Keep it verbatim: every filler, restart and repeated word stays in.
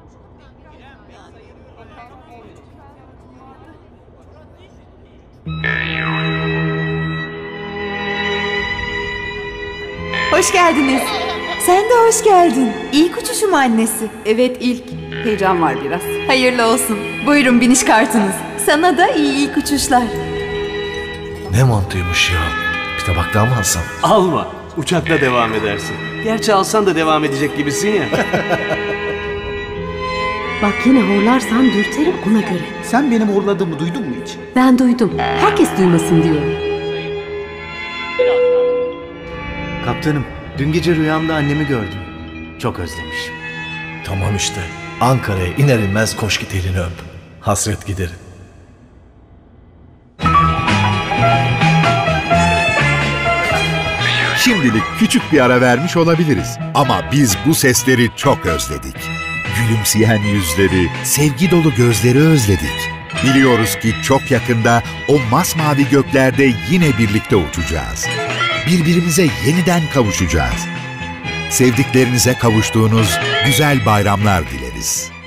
Hoş geldiniz. Sen de hoş geldin. İlk uçuşum annesi. Evet, ilk. Heyecan var biraz. Hayırlı olsun. Buyurun biniş kartınız. Sana da iyi ilk uçuşlar. Ne montuymuş ya. Bir tabak daha mı alsam? Alma. Uçakta devam edersin. Gerçi alsan da devam edecek gibisin ya. Bak yine horlarsan dürterim ona göre. Sen benim horladığımı duydun mu hiç? Ben duydum. Herkes duymasın diyorum. Kaptanım, dün gece rüyamda annemi gördüm. Çok özlemişim. Tamam işte. Ankara'ya iner inmez koş git elini öp. Hasret giderin. Şimdilik küçük bir ara vermiş olabiliriz. Ama biz bu sesleri çok özledik. Gülümseyen yüzleri, sevgi dolu gözleri özledik. Biliyoruz ki çok yakında o masmavi göklerde yine birlikte uçacağız. Birbirimize yeniden kavuşacağız. Sevdiklerinize kavuştuğunuz güzel bayramlar dileriz.